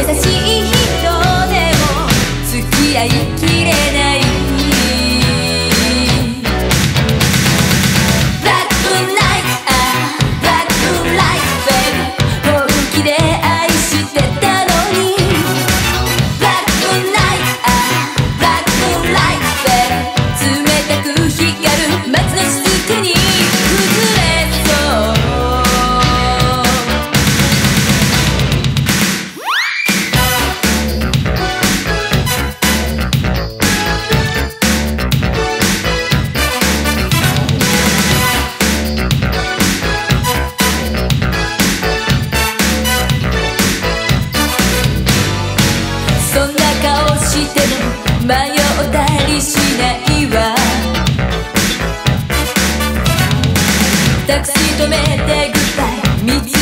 優しい人でも付き合いきれない。ブラックナイト、ブラックライトベイビー、本気で愛してたのに。ブラックナイト、ブラックライトベイビー、冷たく光る松の雫に崩れそう。そんな顔しても迷ったりしないわ。タクシー止めてグッバイ、道